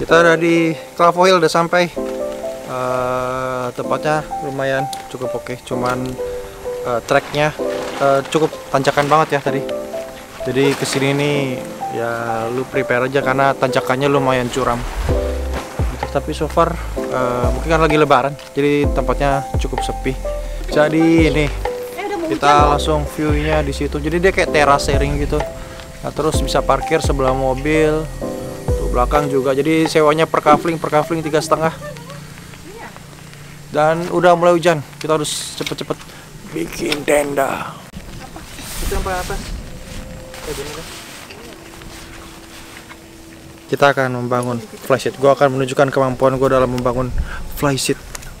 Kita ada di Clavo Hill, udah sampai. Tempatnya lumayan cukup oke, cuman treknya cukup tanjakan banget ya tadi. Jadi kesini nih ya lu prepare aja karena tanjakannya lumayan curam. Gitu. Tapi so far mungkin kan lagi lebaran, jadi tempatnya cukup sepi. Jadi ini kita langsung view-nya di situ. Jadi dia kayak terasering gitu. Nah, terus bisa parkir sebelah mobil. Tuh belakang juga. Jadi sewanya per kafling 3,5. Dan udah mulai hujan. Kita harus cepet-cepet bikin tenda. Itu yang paling atas. Kita akan membangun flysheet. Gue akan menunjukkan kemampuan gue dalam membangun flysheet.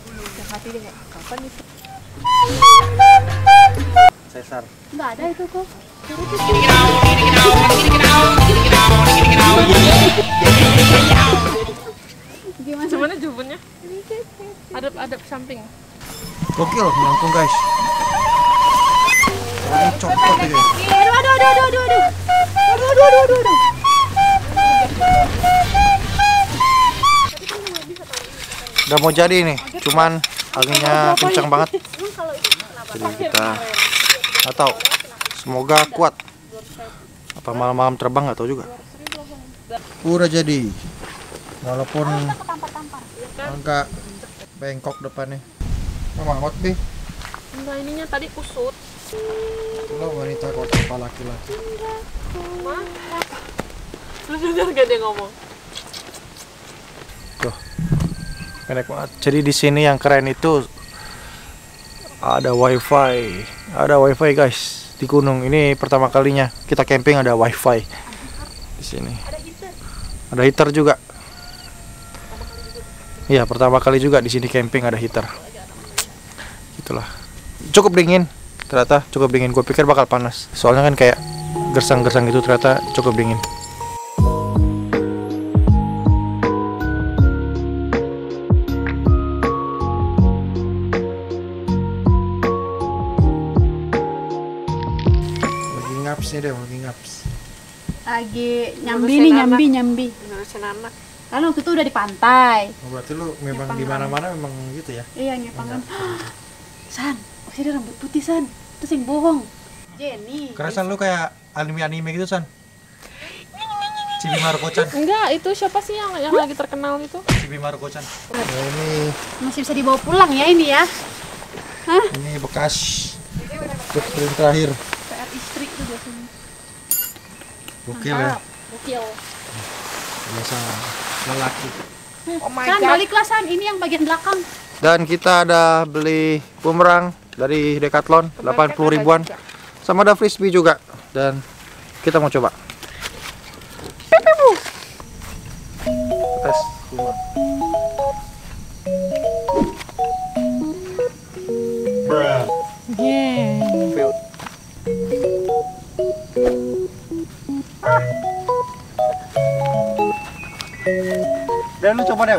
Cesar. Nggak ada itu kok. Gimana? Gimana jawabannya? Adap samping. Gokil, melengkung guys. Ini copot ya. Aduh. Udah mau jadi nih, cuman anginnya kencang banget. Jadi kita nggak tahu. Semoga kuat. Apa malam-malam terbang nggak tahu juga. Udah jadi. Walaupun agak bengkok depannya. Mama hot deh. Enggak, ininya tadi kusut. Lo wanita kok tanpa laki-laki. Lu dengar gak dia ngomong? Tuh. Pendek banget. Jadi di sini yang keren itu ada wifi. Ada wifi guys di gunung. Ini pertama kalinya kita camping ada wifi di sini. Ada heater juga. Iya, pertama kali juga di sini camping ada heater. Itulah. Cukup dingin. Ternyata cukup dingin. Gue pikir bakal panas. Soalnya kan kayak gersang-gersang gitu, ternyata cukup dingin. Lagi ngaps nih deh, lagi ngaps. Lagi nyambi. Ngurusin anak. Kan waktu itu udah di pantai. Oh, berarti lu memang di mana-mana memang gitu ya? Iya, nyepangan. San, masih ada rambut putih, San. Terus yang bohong. Jenny. Kerasan lu kayak anime-anime gitu, San. Chibi Maruko-chan. Enggak, itu siapa sih yang lagi terkenal itu? Chibi Maruko-chan. Nah, ini Masih bisa dibawa pulang ya ini ya. Hah? ini bekas footprint terakhir. PR istri tuh biasanya. Gokil ya. Gokil. Biasa lelaki. Oh my San, god. baliklah San, ini yang bagian belakang. Dan kita ada beli bumerang dari Decathlon 80 ribuan. Sama ada frisbee juga. Dan kita mau coba. Tes. Yeah. Dan lu coba deh.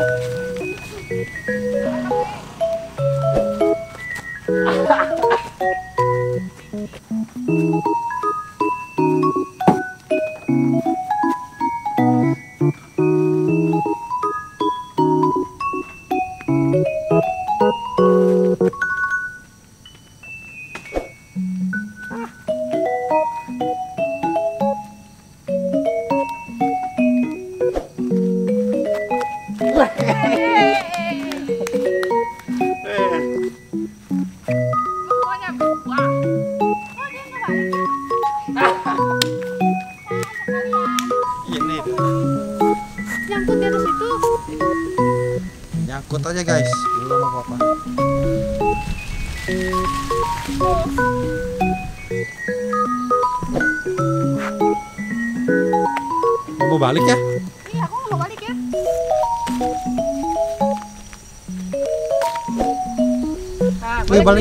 Ini Nyangkut di atas itu. nyangkut aja guys, belum apa-apa. Mau balik ya? Iya, aku mau balik ya. Wih, balik.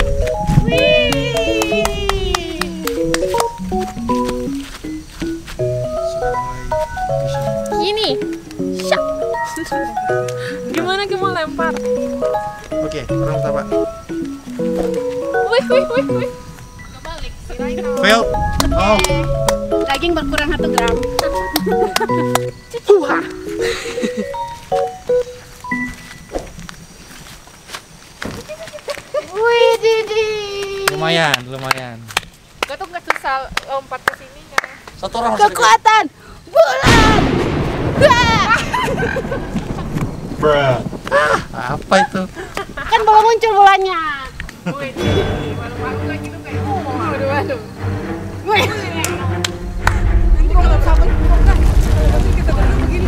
Gini. Syak. Gimana mau lempar? Oke, orang pertama. Wih. Kebalik, kirain kalau Fail. Oh. daging berkurang 1 gram. Wah. Wih, Didi. Lumayan. Gak tuh nggak susah lompat ke sininya. Satu orang Kekuatan bulan. Apa itu? Kan baru muncul bulannya. Wih, malu-malu lagi tuh kayak waduh. Wih. Nanti kalau sampai nanti kita berdua begini.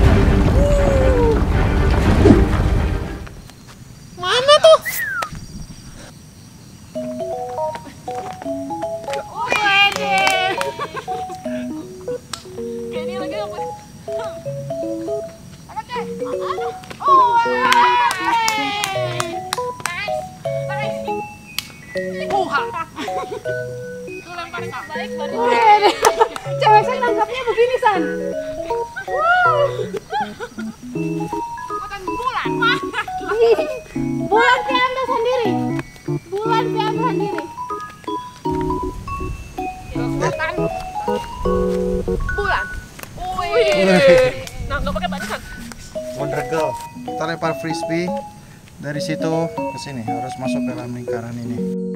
Mana tuh? Kayak dia lagi apa? Lu lempar nggak baik baru. Cewek saya nangkapnya begini, San. Bukan bulan. Bulan diambil sendiri. Bulan diambil sendiri. Bukan bulan. Wih. Nah, nggak pakai barisan. Wondergirl. Kita lempar frisbee dari situ ke sini, harus masuk ke dalam lingkaran ini.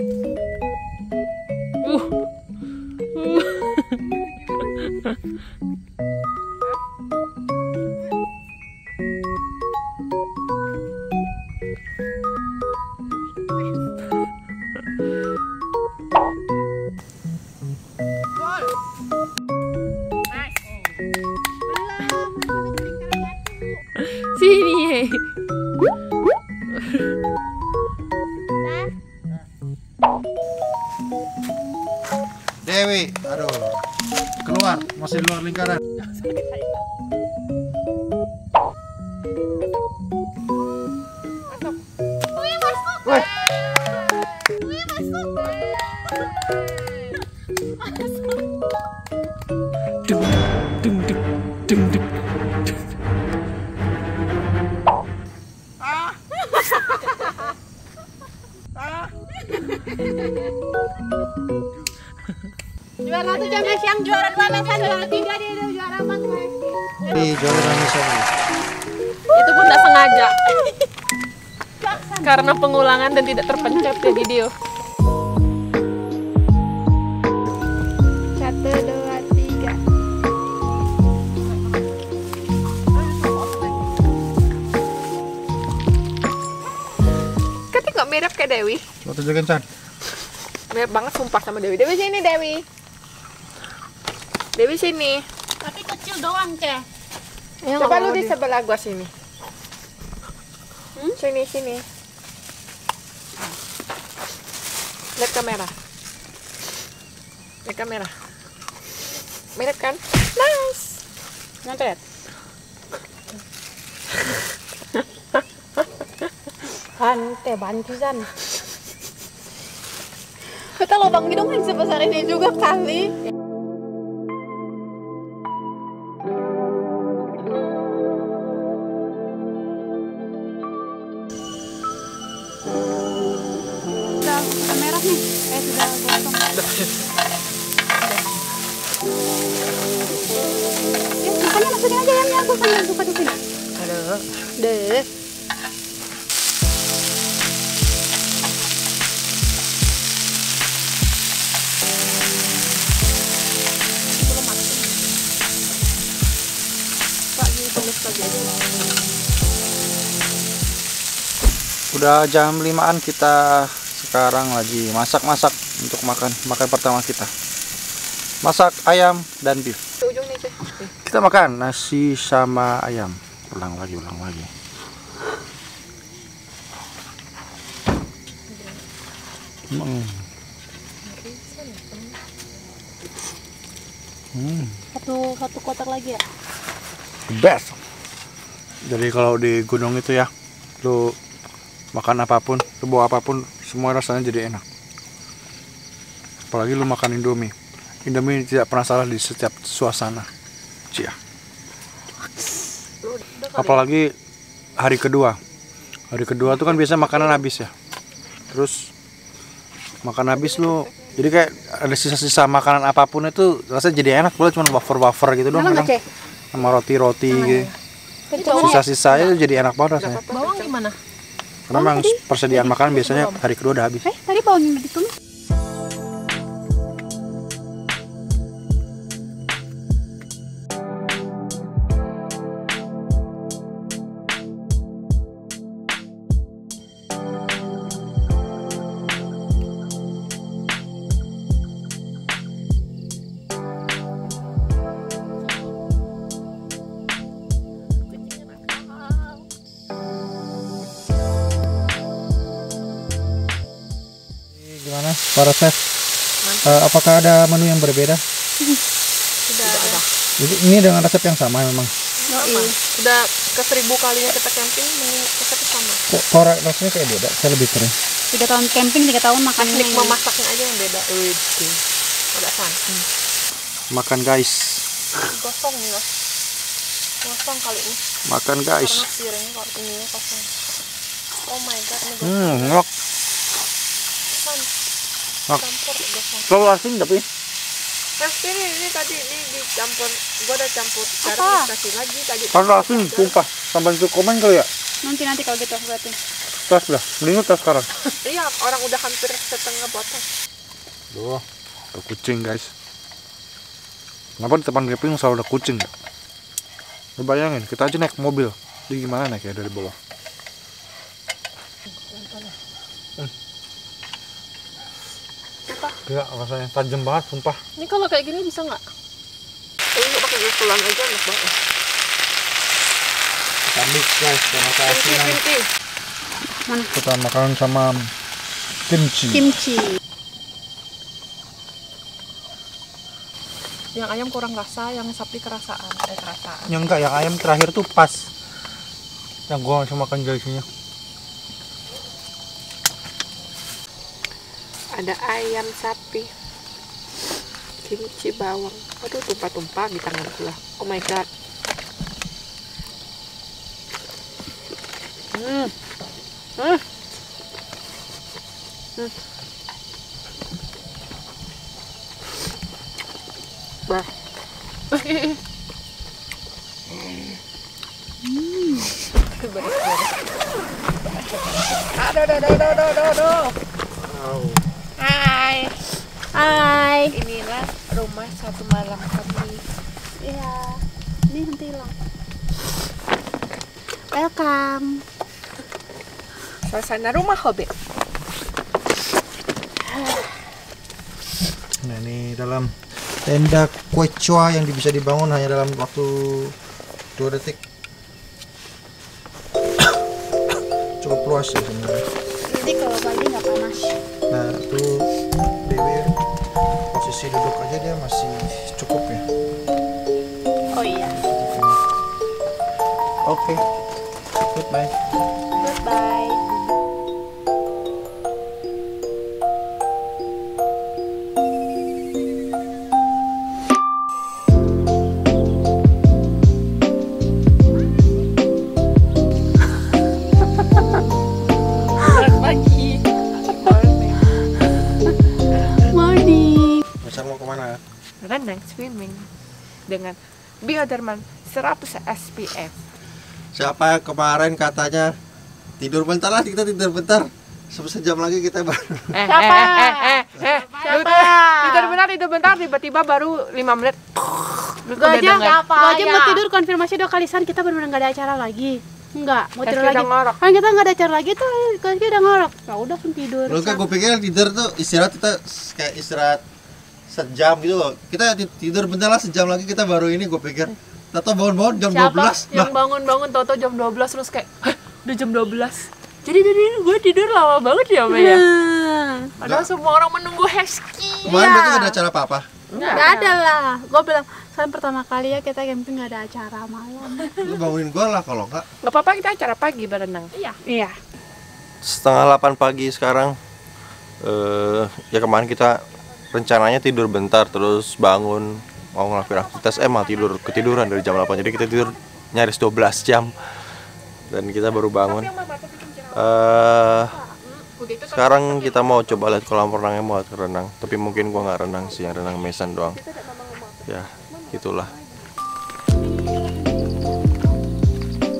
Sini. Dewi, aduh, keluar, masih di luar lingkaran. Woi, Juara 1 jam siang, juara 2 mesan, juara 3 dia juara 4 guys. di juara Indonesia. Itu pun tak sengaja. Karena pengulangan dan tidak terpencet di video. 1, 2, 3. Kan nggak mirip kayak Dewi. Coba tunjukin, Chan. Mirip banget sumpah sama Dewi. Dewi sini, Dewi. Dewi sini. Tapi kecil doang, Ceh. Ya, coba lu di sebelah gua sini. Sini. Lihat kamera. Lihat kamera. Mirip kan? Nice. Nyantet. Bantusan. Kita lubang hidung yang sebesar ini juga kali. Sudah merah nih. Sudah gosong. Bukannya masukin aja yang aku sambil buka di sini. Aduh. Deh. Udah jam 5-an, kita sekarang lagi masak-masak untuk makan pertama kita. Masak ayam dan beef. Ujung nih, Cek. Kita makan nasi sama ayam. Ulang lagi. Satu kotak lagi ya. The best. Jadi kalau di gunung itu ya, lu makan apapun, lu bawa apapun, semua rasanya jadi enak. Apalagi lu makan Indomie. Indomie tidak pernah salah di setiap suasana. Cia. Apalagi hari kedua. Hari kedua tuh kan biasa makanan habis ya. Terus makan habis lu, jadi kayak ada sisa-sisa makanan apapun itu rasanya jadi enak. Boleh cuma wafer-wafer gitu doang. Sama roti-roti gitu. Sisa-sisanya jadi enak banget rasanya. Bawang gimana? Karena memang persediaan makanan biasanya hari kedua udah habis. Tadi bawangnya ditumis. Gimana para chef? Apakah ada menu yang berbeda? Sudah ada. Jadi ini dengan resep yang sama memang. Sama. Udah ke 1000 kalinya kita camping, resepnya sama. Kok rasanya kayak beda? Saya lebih keren. 3 tahun camping, 3 tahun makan. Teknik memasaknya aja yang beda. Ada santan. Makan guys. Gosong ya. Gosong kali ini. Makan guys. Karena piringnya kalau ininya kosong. Oh my god, ini gosong. Ngok. Campur gosong. Kalau asin tapi Ini tadi ini dicampur. Gua udah campur garam dikasih lagi tadi. kalau asin sumpah tambah komen kali ya. Nanti kalau gitu berarti. Tas dah, mending tas sekarang. Iya, orang udah hampir setengah botol. Duh, ada kucing guys. Kenapa di depan camping selalu ada kucing ya? Lu bayangin, kita aja naik mobil. Jadi gimana naiknya dari bawah? Gila rasanya tajam banget sumpah. Ini kalau kayak gini bisa nggak? Ini pakai geselan aja enak banget. Kita mix guys, sama asinan. Mana? Kita makan sama kimchi. Kimchi. Yang ayam kurang rasa, yang sapi kerasaan. Kerasaan. Yang enggak, yang ayam terakhir tuh pas. Yang gua langsung makan garisnya. Ada ayam sapi, kimchi bawang. Aduh, tumpah-tumpah di tangan gua. Oh my god. Bah. Aduh. Hai. Inilah rumah satu malam kami. Iya. Ini nanti hilang. Welcome. Suasana rumah hobi. Nah, ini dalam tenda Quechua yang bisa dibangun hanya dalam waktu 2 detik. Cukup luas ya sebenarnya. Jadi kalau pagi nggak panas. Nah, tuh Dewi posisi duduk aja dia masih cukup ya. Oh iya. Oke. Goodbye. Goodbye. Mau kemana? Renang swimming dengan Bioderman 100 SPF. Siapa yang kemarin katanya tidur bentar lah, kita tidur bentar. Sejam lagi kita baru. Siapa? Tidur bentar tiba-tiba baru 5 menit. Gue aja mau tidur konfirmasi 2 kali San, kita benar-benar nggak ada acara lagi. Enggak, mau tidur lagi. Kan kita nggak ada acara lagi tuh, kita udah ngorok. Ya udah langsung tidur. Lu kan gue pikir tidur tuh istirahat, kita kayak istirahat sejam gitu loh. Kita tidur bentar lah, sejam lagi kita baru ini, gue pikir. Tato bangun-bangun jam 12. Yang bangun-bangun Toto jam 12 terus kayak, hah, udah jam 12. Jadi gue tidur lama banget ya, Mbak ya. Padahal semua orang menunggu Hesky. Kemarin berarti nggak ada acara apa-apa? Nggak ada lah. Gue bilang, San pertama kali ya kita camping nggak ada acara malam. Lu bangunin gue lah kalau nggak. Nggak apa-apa, kita acara pagi berenang. Iya. 7:30 pagi sekarang. Ya kemarin kita rencananya tidur bentar terus bangun mau ngelakuin aktivitas, malah ketiduran dari jam 8, jadi kita tidur nyaris 12 jam dan kita baru bangun. Sekarang kita mau coba lihat kolam renangnya, mau renang, tapi mungkin gua nggak renang sih, yang renang Mesan doang ya, gitulah.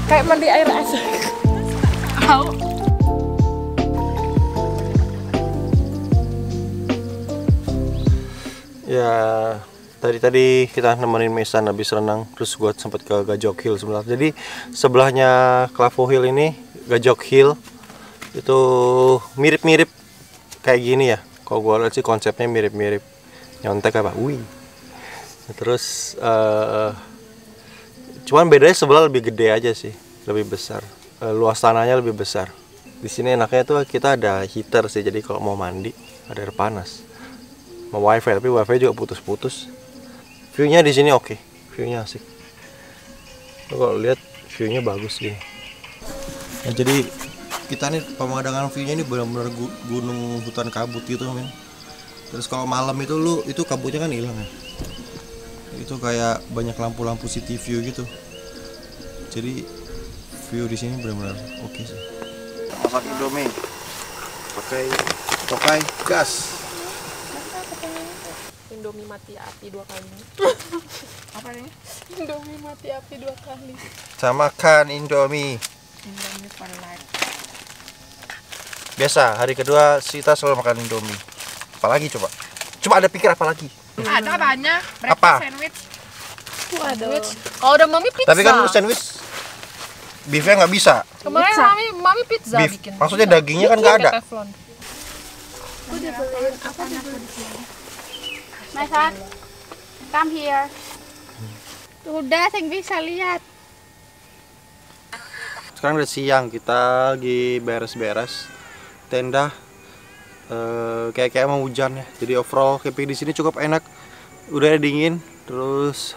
Kayak mandi air aja. Tahu. Ya, tadi kita nemenin Mesan habis renang, terus gua sempat ke Gajok Hill sebelah. Jadi sebelahnya Klavo Hill ini, Gajok Hill itu mirip-mirip kayak gini ya. Kalau gua lihat sih konsepnya mirip-mirip. Nyontek apa? Wih. Terus cuman bedanya sebelah lebih gede aja sih, lebih besar. Luas tanahnya lebih besar. Di sini enaknya tuh kita ada heater sih, jadi kalau mau mandi ada air panas. Mau wifi, tapi wifi juga putus-putus. View-nya di sini oke, view-nya asik. Kalau lihat view-nya bagus gini. Nah, jadi kita nih pemandangan view-nya ini benar-benar gunung hutan kabut gitu, men. Terus kalau malam itu kabutnya kan hilang ya. Itu kayak banyak lampu-lampu city view gitu. Jadi view di sini benar-benar oke sih. Masak Indomie pakai tokai gas. Indomie mati api 2 kali. Apa nih? Indomie mati api 2 kali. Sama makan Indomie. Indomie for life. Biasa, hari kedua kita selalu makan Indomie. Apalagi coba? Coba ada pikir apa lagi? Ada banyak. Apa? Sandwich. Waduh. Kalau udah mami pizza. Tapi kan lu sandwich beefnya nggak bisa. Kemarin mami pizza Beef. bikin. Maksudnya dagingnya kan nggak ada. Udah beliin apa di sini? Mesan, come here. Udah, saya bisa lihat. Sekarang udah siang, kita lagi beres-beres tenda. Kayak mau hujan ya. Jadi overall camping di sini cukup enak. Udah dingin, terus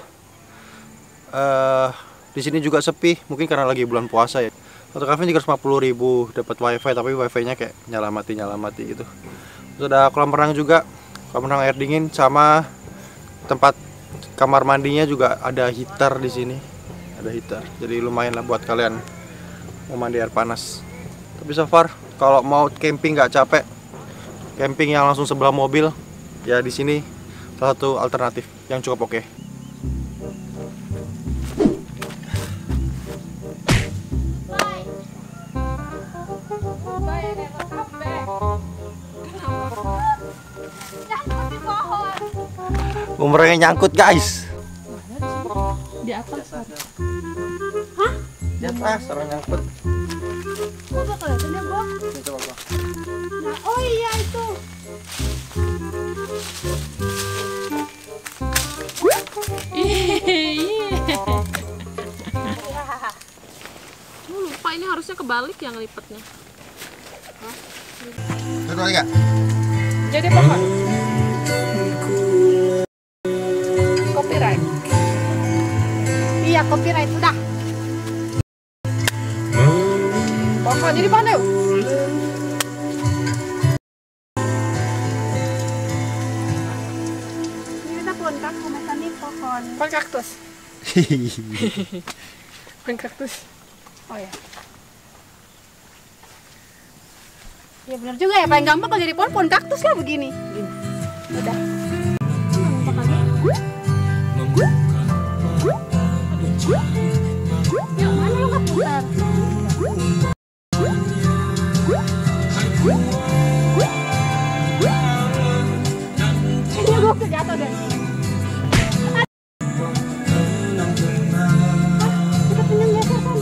di sini juga sepi. Mungkin karena lagi bulan puasa ya. Satu kafe 350.000 dapat wifi, tapi wifi-nya kayak nyala mati gitu. Terus ada kolam renang juga, kolam renang air dingin, sama tempat kamar mandinya juga ada heater di sini. Ada heater, jadi lumayan lah buat kalian mau mandi air panas. Tapi so far kalau mau camping nggak capek, camping yang langsung sebelah mobil, ya di sini salah satu alternatif yang cukup oke. Bumerangnya nyangkut guys. Di atas. Hah? Di atas, orang nyangkut. Coba kelihatan ya, Bang. Coba gua. Nah, oh iya itu. Lupa ini harusnya kebalik yang lipatnya. Satu lagi nggak? Jadi pohon. Copyright. Iya, copyright sudah. Pohon jadi pohon yuk. Ini udah pohon kaktus, Mesan nih pohon. Pohon kaktus. Pohon kaktus. Oh ya. Ya benar juga ya, paling gampang kalau jadi pohon kaktus lah begini. Udah. Yang mana lo nggak putar? Ini gue kejatuh deh. Kita punya geser kan?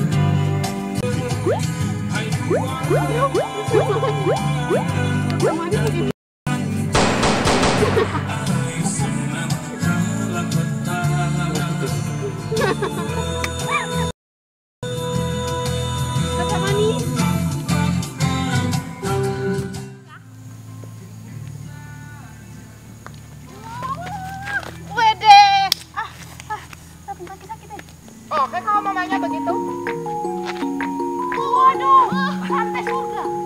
Kakak manis. Wede. Sakit deh. Oh, kayak kalau mamanya begitu. Waduh, sampai surga.